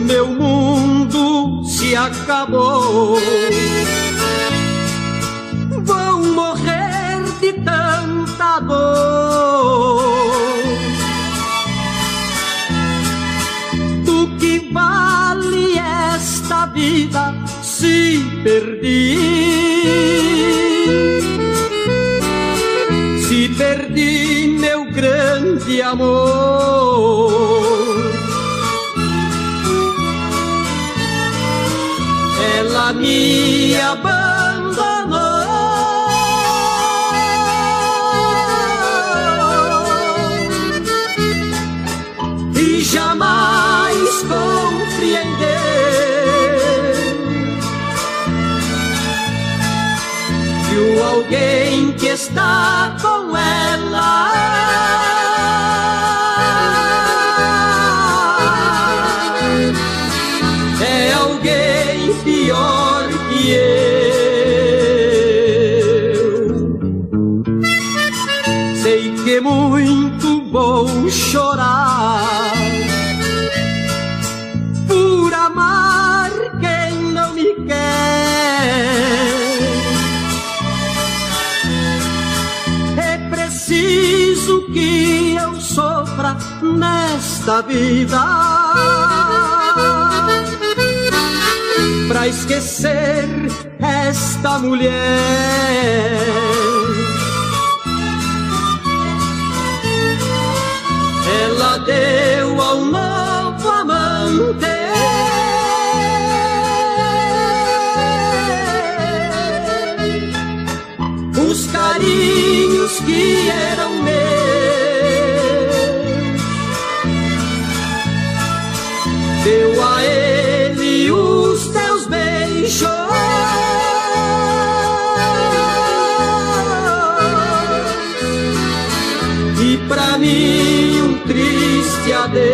meu mundo se acabou. Vou morrer de tanta dor. Do que vale esta vida se perdi? Se perdi meu grande amor. Ela me abandonou e jamais compreendeu. Viu alguém que está com ela. É alguém pior que eu. Sei que muito vou chorar por amar quem não me quer. É preciso que eu sofra nesta vida pra esquecer esta mulher. Ela deu ao novo amante os carinhos que eram meus. Deu a ele os teus beijos e pra mim um triste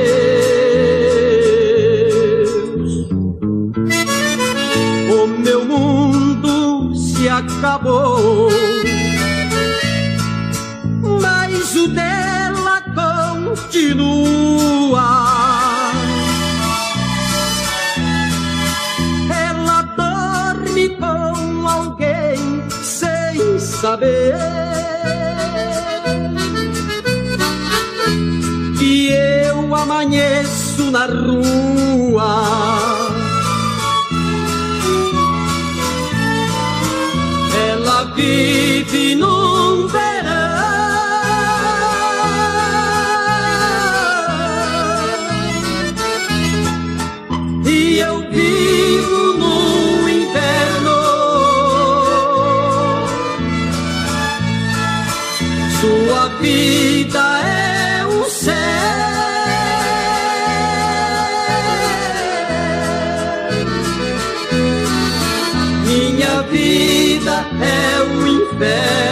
adeus. O meu mundo se acabou, mas o dela continua. Ela dorme com alguém sem saber que eu amanheço na rua. Ela vive num verão e eu vivo no inverno. Sua vida é um céu, minha vida é um inferno.